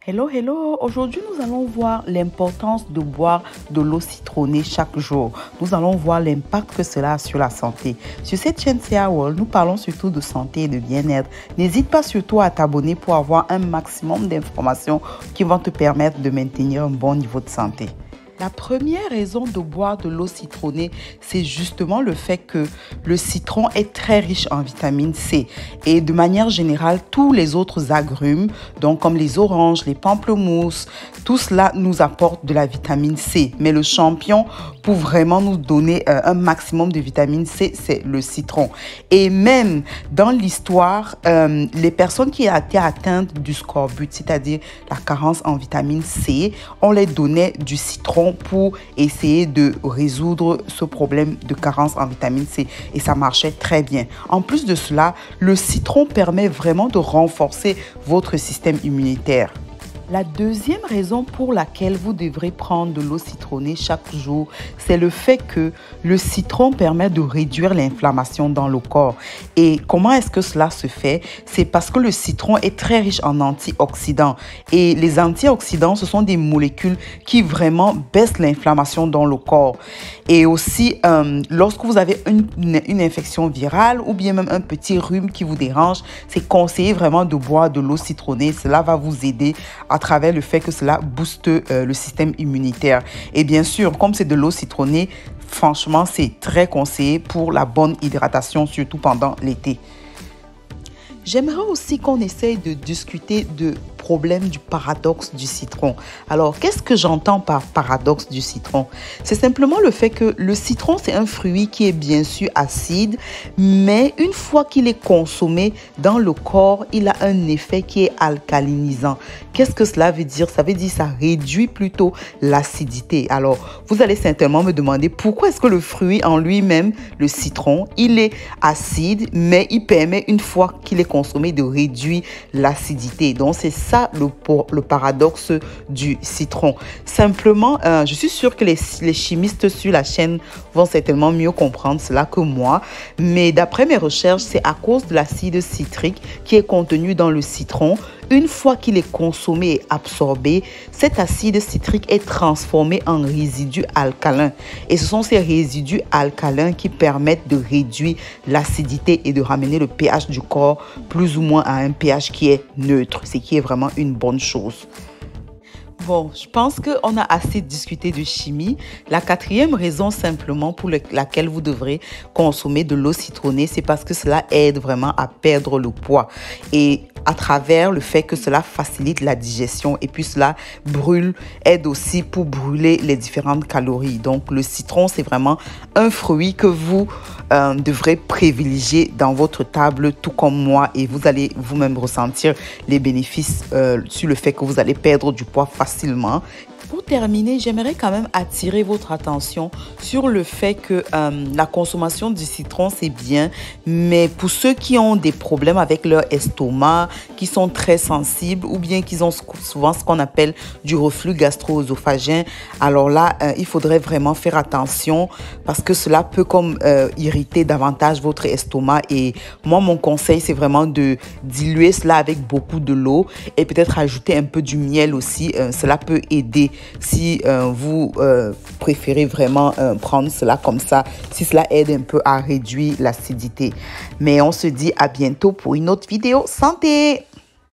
Hello, hello! Aujourd'hui, nous allons voir l'importance de boire de l'eau citronnée chaque jour. Nous allons voir l'impact que cela a sur la santé. Sur cette chaîne CA World, nous parlons surtout de santé et de bien-être. N'hésite pas surtout à t'abonner pour avoir un maximum d'informations qui vont te permettre de maintenir un bon niveau de santé. La première raison de boire de l'eau citronnée, c'est justement le fait que le citron est très riche en vitamine C. Et de manière générale, tous les autres agrumes, donc comme les oranges, les pamplemousses, tout cela nous apporte de la vitamine C. Mais le champion pour vraiment nous donner un maximum de vitamine C, c'est le citron. Et même dans l'histoire, les personnes qui étaient atteintes du scorbut, c'est-à-dire la carence en vitamine C, on les donnait du citron pour essayer de résoudre ce problème de carence en vitamine C et ça marchait très bien. En plus de cela, le citron permet vraiment de renforcer votre système immunitaire. La deuxième raison pour laquelle vous devrez prendre de l'eau citronnée chaque jour, c'est le fait que le citron permet de réduire l'inflammation dans le corps. Et comment est-ce que cela se fait? C'est parce que le citron est très riche en antioxydants. Et les antioxydants, ce sont des molécules qui vraiment baissent l'inflammation dans le corps. Et aussi, lorsque vous avez une infection virale ou bien même un petit rhume qui vous dérange, c'est conseillé vraiment de boire de l'eau citronnée. Cela va vous aider à travers le fait que cela booste le système immunitaire. Et bien sûr, comme c'est de l'eau citronnée, franchement, c'est très conseillé pour la bonne hydratation, surtout pendant l'été. J'aimerais aussi qu'on essaye de discuter de problème du paradoxe du citron. Alors, qu'est-ce que j'entends par paradoxe du citron? C'est simplement le fait que le citron, c'est un fruit qui est bien sûr acide, mais une fois qu'il est consommé dans le corps, il a un effet qui est alcalinisant. Qu'est-ce que cela veut dire? Ça veut dire que ça réduit plutôt l'acidité. Alors, vous allez certainement me demander pourquoi est-ce que le fruit en lui-même, le citron, il est acide, mais il permet une fois qu'il est consommé de réduire l'acidité. Donc, c'est ça le paradoxe du citron. Simplement, je suis sûre que les chimistes sur la chaîne vont certainement mieux comprendre cela que moi. Mais d'après mes recherches, c'est à cause de l'acide citrique qui est contenu dans le citron. Une fois qu'il est consommé et absorbé, cet acide citrique est transformé en résidus alcalins. Et ce sont ces résidus alcalins qui permettent de réduire l'acidité et de ramener le pH du corps plus ou moins à un pH qui est neutre, ce qui est vraiment une bonne chose. Bon, je pense qu'on a assez discuté de chimie. La quatrième raison simplement pour laquelle vous devrez consommer de l'eau citronnée, c'est parce que cela aide vraiment à perdre le poids. Et à travers le fait que cela facilite la digestion et puis cela aide aussi pour brûler les différentes calories. Donc le citron, c'est vraiment un fruit que vous devrez privilégier dans votre table, tout comme moi, et vous allez vous-même ressentir les bénéfices sur le fait que vous allez perdre du poids facilement. Pour terminer, j'aimerais quand même attirer votre attention sur le fait que la consommation du citron, c'est bien, mais pour ceux qui ont des problèmes avec leur estomac, qui sont très sensibles ou bien qui ont souvent ce qu'on appelle du reflux gastro-œsophagien, alors là, il faudrait vraiment faire attention parce que cela peut comme irriter davantage votre estomac. Et moi, mon conseil, c'est vraiment de diluer cela avec beaucoup de l'eau et peut-être ajouter un peu du miel aussi. Cela peut aider si vous préférez vraiment prendre cela comme ça, si cela aide un peu à réduire l'acidité. Mais on se dit à bientôt pour une autre vidéo santé.